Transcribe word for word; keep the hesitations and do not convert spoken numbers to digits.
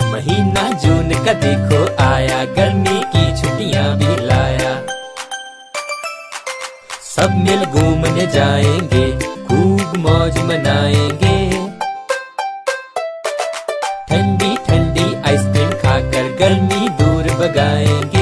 महीना जून का देखो आया, गर्मी की छुट्टियां भी लाया। सब मिल घूमने जाएंगे, खूब मौज मनाएंगे। ठंडी ठंडी आइसक्रीम खाकर गर्मी दूर भगाएंगे।